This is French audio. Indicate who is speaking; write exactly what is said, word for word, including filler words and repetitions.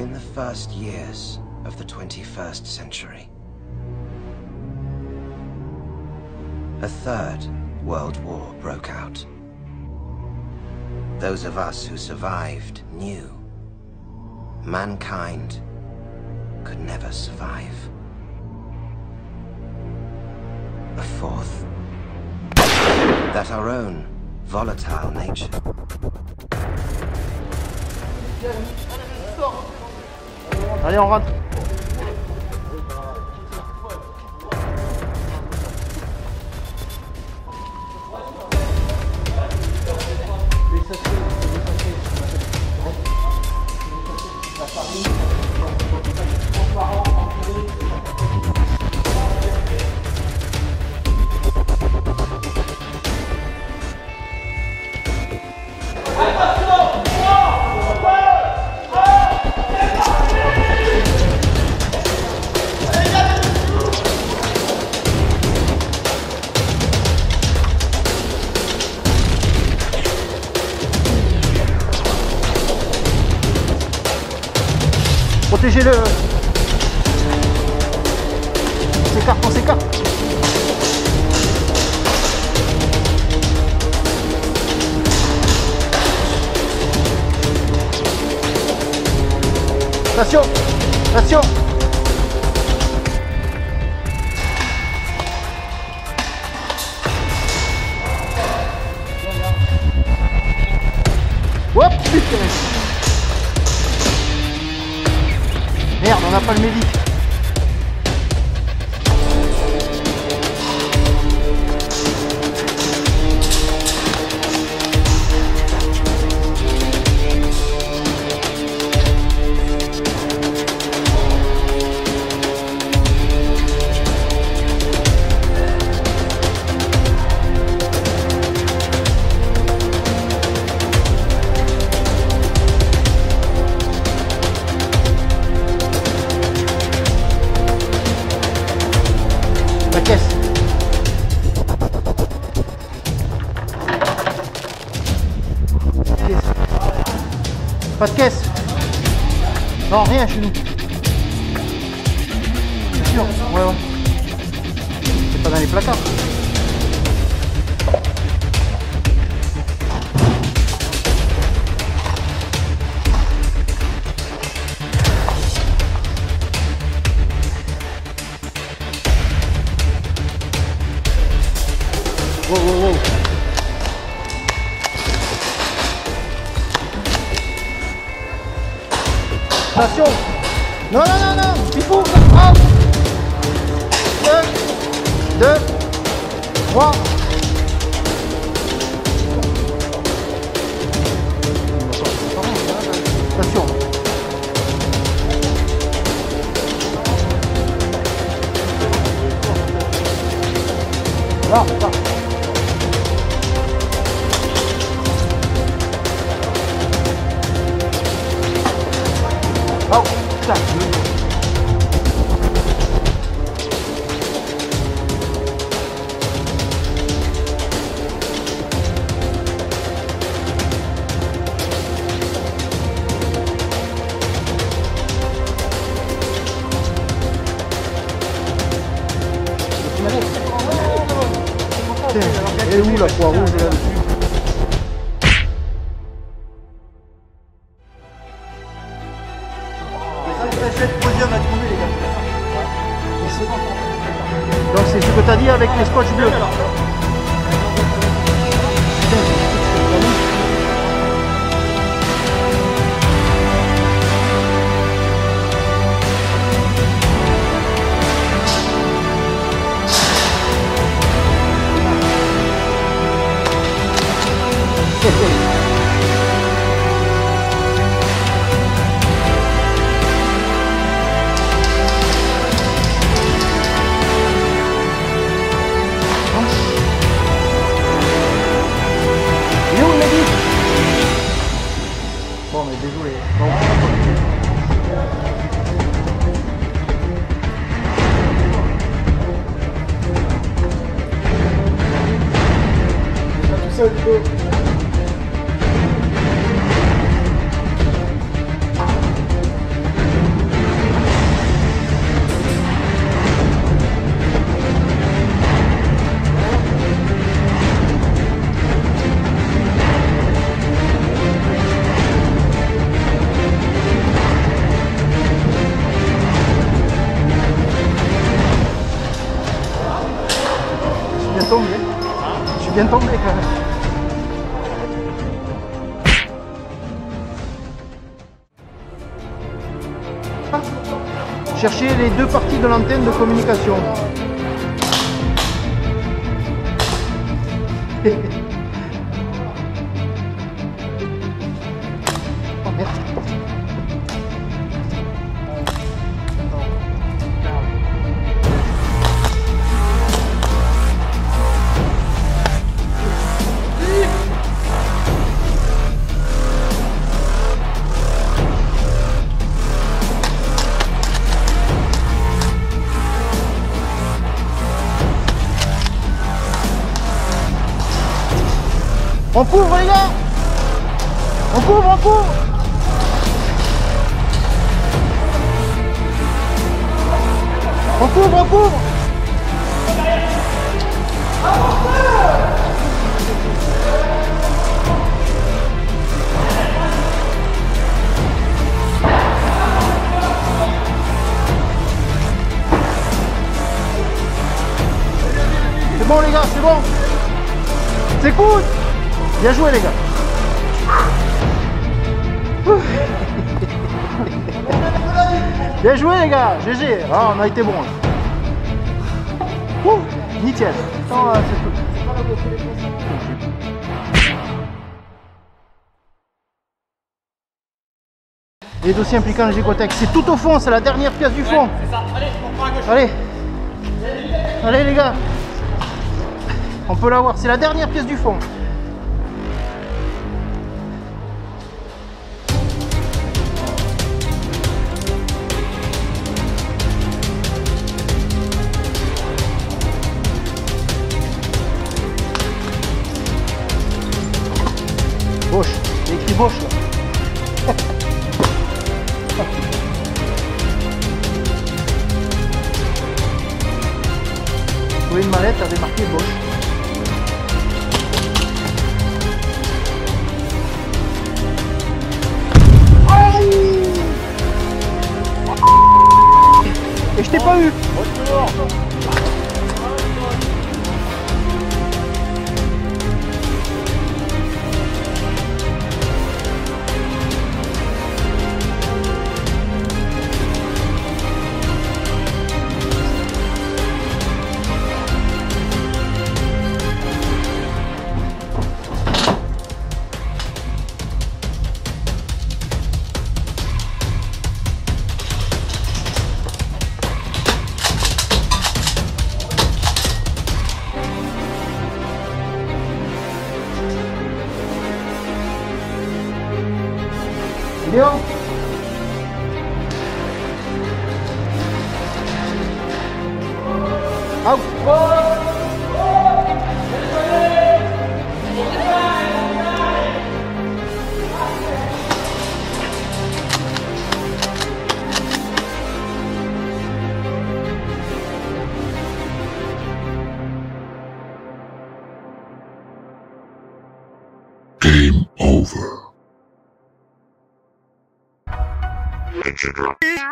Speaker 1: in the first years of the twenty-first century. A third world war broke out. Those of us who survived knew mankind could never survive. A fourth, that our own volatile nature
Speaker 2: Allez, on rentre. Protégez-le. On s'écarte, on s'écarte. Attention, attention. Hop, putain. Merde, on n'a pas le médic. La caisse. Caisse. Pas de caisse. Non, rien chez nous. C'est sûr. Ouais, ouais. C'est pas dans les placards. Wow, wow, wow. Attention. Non, non, non, non. Il faut. Un. Deux. Deux. Trois. Attention. Là, là. Oh, putain. Elle est où la croix rouge là-dessus? Donc c'est ce que tu as dit avec les scotch bleus. Bon, mais désolé. Bon. Tout seul, tu peux. bien tombé quand même. Cherchez les deux parties de l'antenne de communication. Oh merde. On couvre les gars. On couvre, on couvre. On couvre, on couvre. C'est bon les gars, c'est bon. C'est cool. Bien joué les gars. Bien joué les gars, G G. Ah, on a été bon là. Ouh, nickel. Attends, euh, c'est tout. Les dossiers impliquant le Gicotec, c'est tout au fond, c'est la dernière pièce du fond. Ouais, c'est ça. Allez, on prend à gauche. Allez. Allez les gars. On peut l'avoir, c'est la dernière pièce du fond. Bosch, il y a écrit Bosch là. Vous voyez une mallette avait marqué Bosch. Et je t'ai pas eu. Léo. Out.
Speaker 3: Game over. It's a drop.